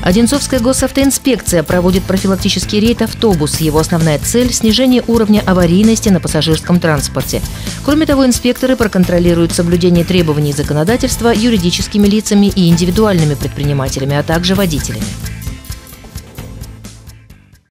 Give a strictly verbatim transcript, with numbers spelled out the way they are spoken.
Одинцовская госавтоинспекция проводит профилактический рейд «Автобус». Его основная цель – снижение уровня аварийности на пассажирском транспорте. Кроме того, инспекторы проконтролируют соблюдение требований законодательства юридическими лицами и индивидуальными предпринимателями, а также водителями.